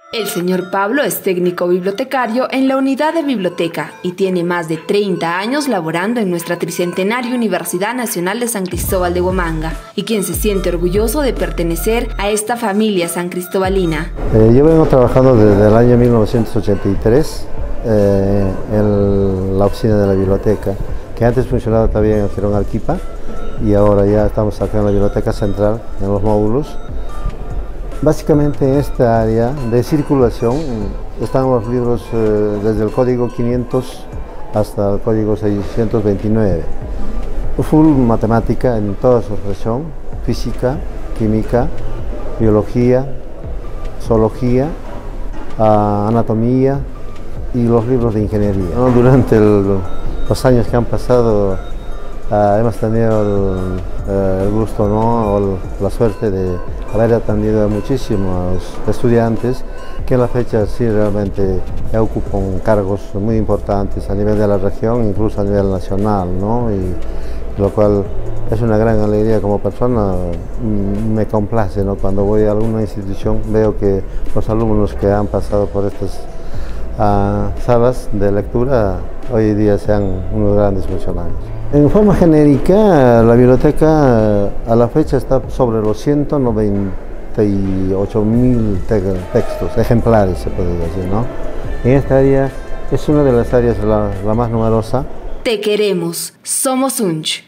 El señor Pablo es técnico bibliotecario en la unidad de biblioteca y tiene más de 30 años laborando en nuestra tricentenaria Universidad Nacional de San Cristóbal de Huamanga y quien se siente orgulloso de pertenecer a esta familia san cristobalina. Yo vengo trabajando desde el año 1983 en la oficina de la biblioteca, que antes funcionaba también en Girón Arequipa y ahora ya estamos acá en la biblioteca central, en los módulos. Básicamente en esta área de circulación están los libros desde el código 500 hasta el código 629. Full matemática en toda su región, física, química, biología, zoología, anatomía y los libros de ingeniería. Durante los años que han pasado hemos tenido el gusto, ¿no? O la suerte de haber atendido a muchísimos estudiantes que en la fecha sí realmente ocupan cargos muy importantes a nivel de la región, incluso a nivel nacional, ¿no? Y lo cual es una gran alegría como persona. Me complace, ¿no? Cuando voy a alguna institución veo que los alumnos que han pasado por estas salas de lectura hoy día sean unos grandes funcionarios. En forma genérica, la biblioteca a la fecha está sobre los 198.000 textos, ejemplares se puede decir, ¿no? En esta área es una de las áreas la más numerosa. Te queremos, somos UNCH.